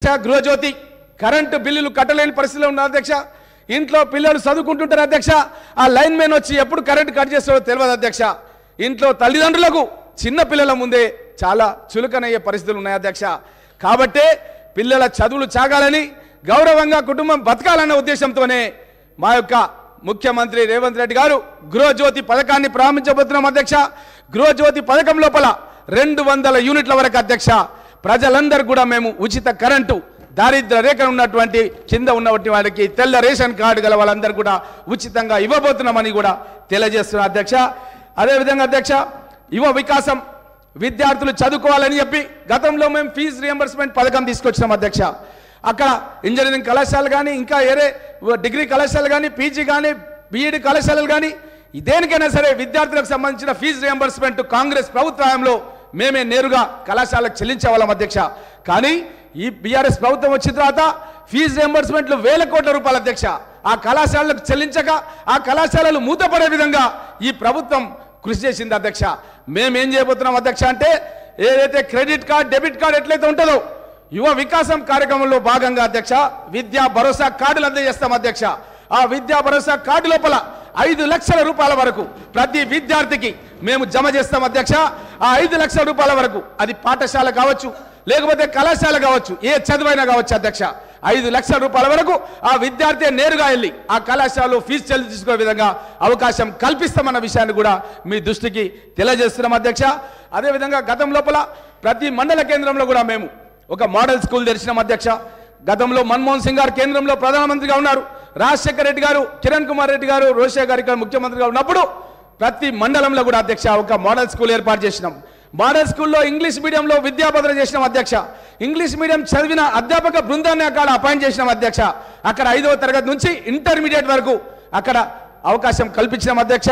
Gruhajyothi current బిల్లులు కట్టలేని పరిస్థితిలో ఉన్నారు అధ్యక్ష. ఇంట్లో పిల్లలు చదువుకుంటుంటారు అధ్యక్ష, ఆ లైన్ మ్యాన్ వచ్చి ఎప్పుడు కరెంటు కట్ చేస్తాడో తెలియదు అధ్యక్ష. ఇంట్లో తల్లిదండ్రులకు చిన్న పిల్లల ముందే చాలా చులకనయ్యే పరిస్థితులు ఉన్నాయి అధ్యక్ష. కాబట్టే పిల్లల చదువులు సాగాలని, గౌరవంగా కుటుంబం బతకాలన్న ఉద్దేశంతోనే మా యొక్క ముఖ్యమంత్రి రేవంత్ రెడ్డి గారు గృహజ్యోతి పథకాన్ని ప్రారంభించబోతున్నాం అధ్యక్ష. గృహజ్యోతి పథకం లోపల 200 యూనిట్ల వరకు అధ్యక్ష ప్రజలందరూ కూడా మేము ఉచిత కరెంటు, దారిద్ర రేఖ ఉన్నటువంటి కింద ఉన్నటువంటి వాళ్ళకి తెల్ల రేషన్ కార్డు గల వాళ్ళందరూ కూడా ఉచితంగా ఇవ్వబోతున్నామని కూడా తెలియజేస్తున్నాం అధ్యక్ష. అదేవిధంగా అధ్యక్ష యువ వికాసం, విద్యార్థులు చదువుకోవాలని చెప్పి గతంలో మేము ఫీజు రియంబర్స్మెంట్ పథకం తీసుకొచ్చినాం అధ్యక్ష. అక్కడ ఇంజనీరింగ్ కళాశాలలు కానీ, ఇంకా వేరే డిగ్రీ కళాశాలలు కానీ, పీజీ కానీ, బీఈడి కళాశాలలు కానీ, దేనికైనా సరే విద్యార్థులకు సంబంధించిన ఫీజు రియంబర్స్మెంట్ కాంగ్రెస్ ప్రభుత్వంలో మేమే నేరుగా కళాశాలకు చెల్లించేవాళ్ళం అధ్యక్ష. కానీ ఈ బీఆర్ఎస్ ప్రభుత్వం వచ్చిన తర్వాత ఫీజు రియంబర్స్మెంట్లు 1000 కోట్ల రూపాయలు అధ్యక్ష ఆ కళాశాలకు చెల్లించక ఆ కళాశాలలు మూతపడే విధంగా ఈ ప్రభుత్వం కృషి చేసింది అధ్యక్ష. మేమేం చేయబోతున్నాం అధ్యక్ష అంటే, ఏదైతే క్రెడిట్ కార్డ్, డెబిట్ కార్డ్ ఎట్లయితే ఉంటుందో యువ వికాసం కార్యక్రమంలో భాగంగా అధ్యక్ష విద్యా భరోసా కార్డులు అందజేస్తాం అధ్యక్ష. ఆ విద్యా భరోసా కార్డు లోపల 5 లక్షల రూపాయల వరకు ప్రతి విద్యార్థికి మేము జమ చేస్తాం అధ్యక్ష. ఆ 5 లక్షల రూపాయల వరకు అది పాఠశాల కావచ్చు, లేకపోతే కళాశాల కావచ్చు, ఏ చదువైనా కావచ్చు అధ్యక్ష. 5 లక్షల రూపాయల వరకు ఆ విద్యార్థి నేరుగా వెళ్ళి ఆ కళాశాలలో ఫీజు చెల్లించుకునే విధంగా అవకాశం కల్పిస్తామన్న విషయాన్ని కూడా మీ దృష్టికి తెలియజేస్తున్నాం అధ్యక్ష. అదేవిధంగా గతం లోపల ప్రతి మండల కేంద్రంలో కూడా మేము ఒక మోడల్ స్కూల్ తెరిచినాం అధ్యక్ష. గతంలో మన్మోహన్ సింగ్ గారు కేంద్రంలో ప్రధానమంత్రిగా ఉన్నారు, రాజశేఖర రెడ్డి గారు, కిరణ్ కుమార్ రెడ్డి గారు, రోషే గారి ముఖ్యమంత్రిగా ఉన్నప్పుడు ప్రతి మండలంలో కూడా అధ్యక్ష ఒక మోడల్ స్కూల్ ఏర్పాటు చేసినాం. మోడల్ స్కూల్లో ఇంగ్లీష్ మీడియంలో విద్యాబోధన చేసినాం అధ్యక్ష. ఇంగ్లీష్ మీడియం చదివిన అధ్యాపక బృందాన్ని అక్కడ అపాయింట్ చేసినాం అధ్యక్ష. అక్కడ 5వ తరగతి నుంచి ఇంటర్మీడియట్ వరకు అక్కడ అవకాశం కల్పించినాం అధ్యక్ష.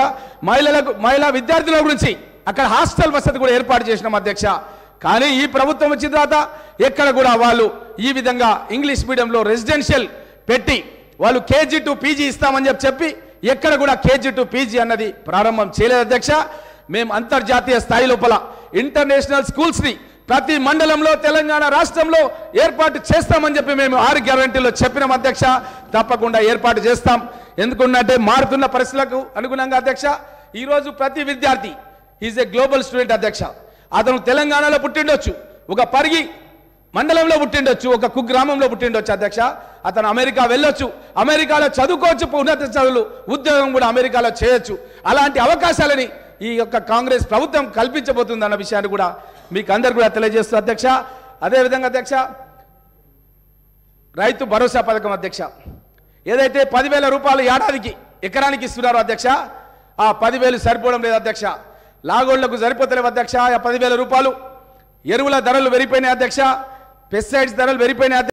మహిళా విద్యార్థుల గురించి అక్కడ హాస్టల్ వసతి కూడా ఏర్పాటు చేసినాం అధ్యక్ష. కానీ ఈ ప్రభుత్వం వచ్చిన తర్వాత ఎక్కడ కూడా వాళ్ళు ఈ విధంగా ఇంగ్లీష్ మీడియంలో రెసిడెన్షియల్ పెట్టి వాళ్ళు కేజీ టు పీజీ ఇస్తామని చెప్పి ఎక్కడ కూడా కేజీ టు పీజీ అన్నది ప్రారంభం చేయలేదు అధ్యక్ష. మేము అంతర్జాతీయ స్థాయి లోపల ఇంటర్నేషనల్ స్కూల్స్ ని ప్రతి మండలంలో తెలంగాణ రాష్ట్రంలో ఏర్పాటు చేస్తామని చెప్పి మేము 6 గ్యారంటీలో చెప్పినాం అధ్యక్ష. తప్పకుండా ఏర్పాటు చేస్తాం. ఎందుకంటే మారుతున్న పరిస్థితులకు అనుగుణంగా అధ్యక్ష ఈరోజు ప్రతి విద్యార్థి ఈజ్ ఏ గ్లోబల్ స్టూడెంట్ అధ్యక్ష. అతను తెలంగాణలో పుట్టిండొచ్చు, ఒక పరిగి మండలంలో పుట్టిండొచ్చు, ఒక కుగ్రామంలో పుట్టిండొచ్చు అధ్యక్ష. అతను అమెరికా వెళ్ళొచ్చు, అమెరికాలో చదువుకోవచ్చు, ఉన్నత చదువులు, ఉద్యోగం కూడా అమెరికాలో చేయొచ్చు. అలాంటి అవకాశాలని ఈ యొక్క కాంగ్రెస్ ప్రభుత్వం కల్పించబోతుంది అన్న విషయాన్ని కూడా మీకు అందరు కూడా తెలియజేస్తూ అధ్యక్ష. అదేవిధంగా అధ్యక్ష రైతు భరోసా పథకం అధ్యక్ష ఏదైతే 10,000 రూపాయలు ఏడాదికి ఎకరానికి ఇస్తున్నారో అధ్యక్ష, ఆ 10,000 సరిపోవడం లేదు అధ్యక్ష. లాగోళ్లకు సరిపోతలేవు అధ్యక్ష. ఆ 10,000 రూపాయలు ఎరువుల ధరలు పెరిగిపోయినాయి అధ్యక్ష, పెస్టిసైడ్స్ ధరలు పెరిగిపోయినాయి.